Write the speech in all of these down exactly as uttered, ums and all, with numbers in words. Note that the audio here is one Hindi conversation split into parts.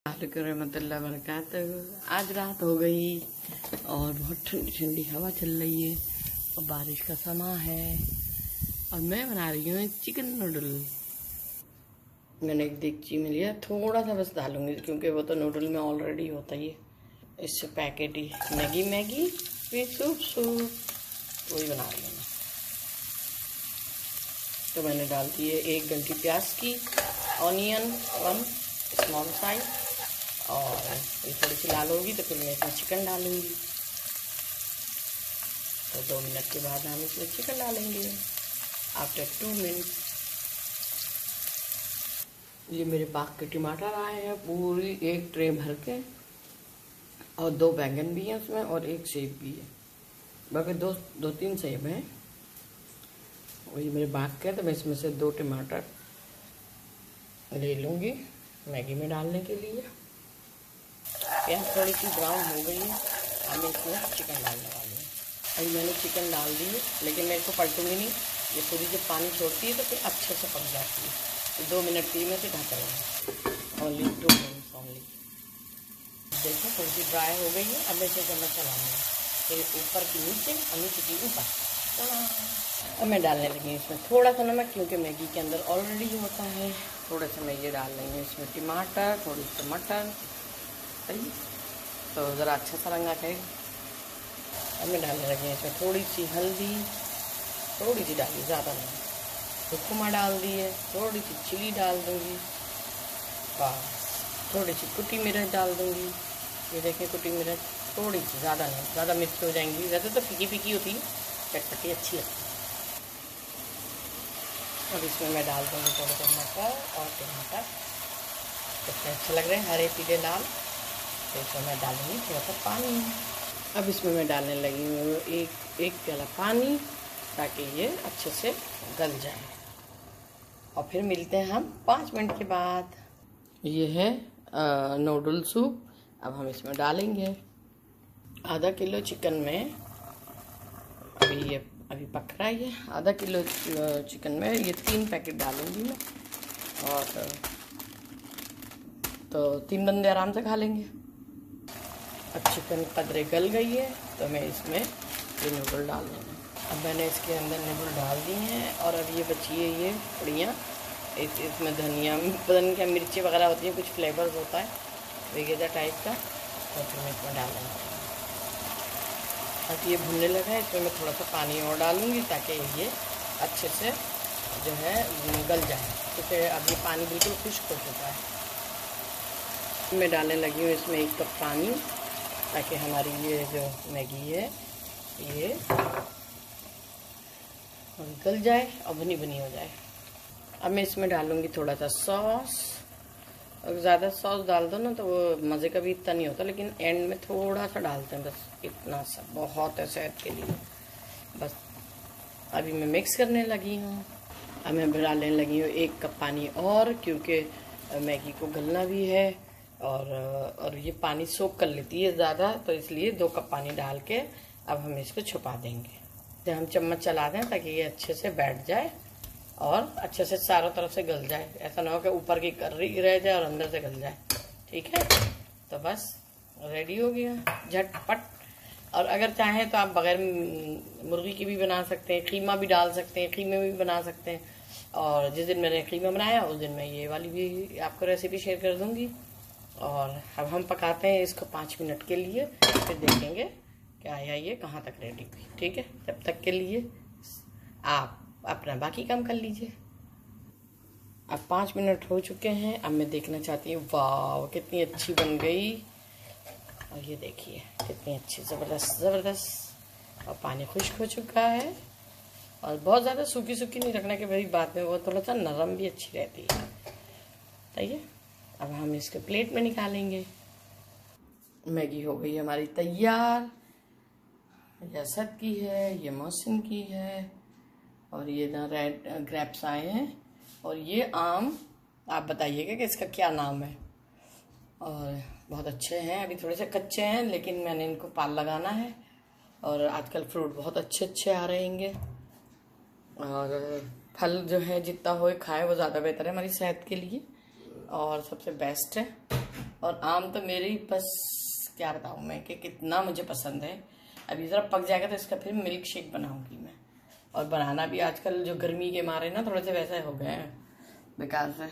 रहमतुल्लाह बरकातहू। आज रात हो गई और बहुत ठंडी ठंडी हवा चल रही है और बारिश का समय है और मैं बना रही हूँ चिकन नूडल। मैंने एक देगची में लिया, थोड़ा सा बस डालूंगी क्योंकि वो तो नूडल में ऑलरेडी होता ही है। इससे पैकेट ही मैगी मैगी फिर सूप सूप वही बना रही हूँ। तो मैंने डाल दी है एक गलती प्याज की, ऑनियन वन स्मॉल साइज, और ये थोड़ी सी लाल होगी तो फिर मैं इसमें चिकन डालूंगी। तो दो मिनट के बाद हम इसमें चिकन डालेंगे आफ्टर टू मिनट। ये मेरे बाग के टमाटर आए हैं पूरी एक ट्रे भर के, और दो बैंगन भी हैं उसमें और एक सेब भी है, बाकी दो दो तीन सेब हैं। और ये मेरे बाग के, तो मैं इसमें से दो टमाटर ले लूँगी मैगी में डालने के लिए। प्याज थोड़ी सी ब्राउन हो गई है, अब मैं इसमें चिकन डालने वाली हूँ। अभी मैंने चिकन डाल दी है, लेकिन मैं इसको पलटूंगी नहीं, ये पूरी जब पानी छोड़ती है तो फिर अच्छे से पक जाती है। तो दो मिनट के लिए मैं इसे ढक रही हूँ, ओनली टू मिनट्स ओनली। देखो थोड़ी सी ड्राई हो गई है, अब मैं इसे चम्मच चलाऊँगी फिर ऊपर की नीचे और नीचे की ऊपर। अब मैं डालने लगी हूँ इसमें थोड़ा सा नमक, क्योंकि मैगी के अंदर ऑलरेडी होता है। थोड़ा सा मैं ये डाल रही हूँ इसमें टमाटर, थोड़ी सी मटर, सही तो ज़रा अच्छा सा रंग आ जाएगा। अब मैं डालने लगी हूँ इसमें थोड़ी सी हल्दी, थोड़ी सी डाली, ज़्यादा नहीं। हुक्मा डाल दी है, थोड़ी सी चिली डाल दूँगी, बस थोड़ी सी कुटी मिर्च डाल दूँगी। ये देखें कुटी मिर्च थोड़ी सी, ज़्यादा नहीं, ज़्यादा मिर्च हो जाएंगी। वैसे तो फीकी फीकी होती है, चटपटी अच्छी लगती है। अब इसमें मैं डाल दूँगी थोड़ा सा मटर और टमाटर, कितने अच्छे लग रहे हैं हरे पीले लाल। तो इसमें मैं डालूँगी थोड़ा सा पानी। अब इसमें मैं डालने लगी हूँ एक एक प्याला पानी, ताकि ये अच्छे से गल जाए। और फिर मिलते हैं हम पाँच मिनट के बाद। ये है नूडल सूप, अब हम इसमें डालेंगे आधा किलो चिकन में। अभी ये अभी पक रहा है, ये आधा किलो चिकन में ये तीन पैकेट डालूंगी मैं, और तो तीन बंदे आराम से खा लेंगे। अब चिकन कदरे गल गई है, तो मैं इसमें ये नूडल डाल दूँगी। अब मैंने इसके अंदर नूडल डाल दी हैं, और अब ये बची है ये पुड़ियाँ। इस इसमें धनिया, पता नहीं क्या मिर्ची वगैरह होती है, कुछ फ्लेवर्स होता है वेगेजा टाइप का, तो फिर मैं इसमें डाल दूँगी। अब ये भुनने लगा है, इसमें मैं थोड़ा सा पानी और डालूँगी ताकि ये अच्छे से जो है गल जाए, क्योंकि अब ये पानी बिल्कुल खुश्क हो चुका है। मैं डालने लगी हूँ इसमें एक कप पानी, ताकि हमारी ये जो मैगी है ये गल जाए और भुनी भुनी हो जाए। अब मैं इसमें डालूँगी थोड़ा सा सॉस। अगर ज़्यादा सॉस डाल दो ना तो वो मज़े का भी इतना नहीं होता, लेकिन एंड में थोड़ा सा डालते हैं, बस इतना सा बहुत है सेहत के लिए। बस अभी मैं मिक्स करने लगी हूँ। अब मैं डालने लगी हूँ एक कप पानी और, क्योंकि मैगी को गलना भी है, और और ये पानी सोख कर लेती है ज़्यादा, तो इसलिए दो कप पानी डाल के अब हम इसको छुपा देंगे। तो हम चम्मच चला दें ताकि ये अच्छे से बैठ जाए और अच्छे से चारों तरफ से गल जाए। ऐसा ना हो कि ऊपर की कर्री रह जाए और अंदर से गल जाए। ठीक है, तो बस रेडी हो गया झटपट। और अगर चाहें तो आप बगैर मुर्गी की भी बना सकते हैं, कीमा भी डाल सकते हैं, कीमे भी बना सकते हैं। और जिस दिन मैंने कीमा बनाया उस दिन मैं ये वाली भी आपको रेसिपी शेयर कर दूँगी। और अब हम पकाते हैं इसको पाँच मिनट के लिए, फिर देखेंगे क्या आया ये कहाँ तक रेडी हुई। ठीक है, तब तक के लिए आप अपना बाकी काम कर लीजिए। अब पाँच मिनट हो चुके हैं, अब मैं देखना चाहती हूँ वाह कितनी अच्छी बन गई। और ये देखिए कितनी अच्छी, ज़बरदस्त ज़बरदस्त। और पानी खुश्क हो चुका है, और बहुत ज़्यादा सूखी सूखी नहीं रखना कि भाई बाद में वो थोड़ा सा नरम भी अच्छी रहती है। सही है, अब हम इसके प्लेट में निकालेंगे। मैगी हो गई हमारी तैयार। ये असद की है, ये मौसम की है, और ये ना रेड ग्रेप्स आए हैं, और ये आम। आप बताइएगा कि इसका क्या नाम है। और बहुत अच्छे हैं, अभी थोड़े से कच्चे हैं, लेकिन मैंने इनको पाल लगाना है। और आजकल फ्रूट बहुत अच्छे अच्छे आ रहे हैं, और फल जो है जितना हो खाए वो ज़्यादा बेहतर है हमारी सेहत के लिए, और सबसे बेस्ट है। और आम तो मेरी बस क्या बताऊँ मैं कि कितना मुझे पसंद है। अभी ज़रा पक जाएगा तो इसका फिर मिल्क शेक बनाऊंगी मैं। और बनाना भी आजकल जो गर्मी के मारे ना थोड़े से वैसे हो गए हैं बेकार से।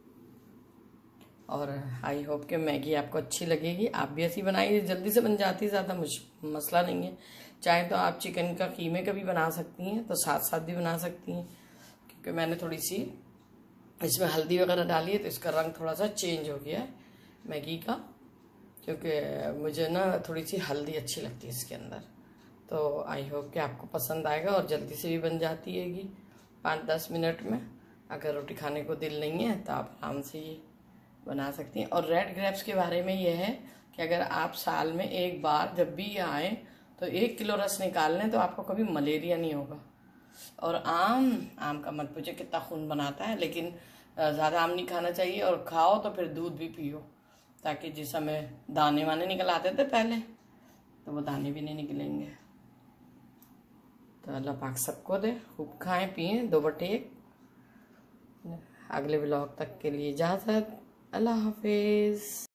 और आई होप कि मैगी आपको अच्छी लगेगी। आप भी ऐसी बनाइए, जल्दी से बन जाती है, ज़्यादा मुझ मसला नहीं है। चाहे तो आप चिकन का कीमे का भी बना सकती हैं, तो साथ साथ भी बना सकती हैं, क्योंकि मैंने थोड़ी सी इसमें हल्दी वगैरह डाली है तो इसका रंग थोड़ा सा चेंज हो गया है मैगी का, क्योंकि मुझे ना थोड़ी सी हल्दी अच्छी लगती है इसके अंदर। तो आई होप कि आपको पसंद आएगा और जल्दी से भी बन जाती हैगी पाँच दस मिनट में। अगर रोटी खाने को दिल नहीं है तो आप आराम से ये बना सकती हैं। और रेड ग्रेप्स के बारे में ये है कि अगर आप साल में एक बार जब भी आए तो एक किलो रस निकाल लें तो आपको कभी मलेरिया नहीं होगा। और आम आम का मत पूछे कितना खून बनाता है, लेकिन ज़्यादा आम नहीं खाना चाहिए। और खाओ तो फिर दूध भी पियो, ताकि जिस समय दाने वाने निकल आते थे पहले तो वो दाने भी नहीं निकलेंगे। तो अल्लाह पाक सबको दे, खूब खाएं पिएं दो बटे एक। अगले व्लॉग तक के लिए इजाज़त, अल्लाह हाफिज़।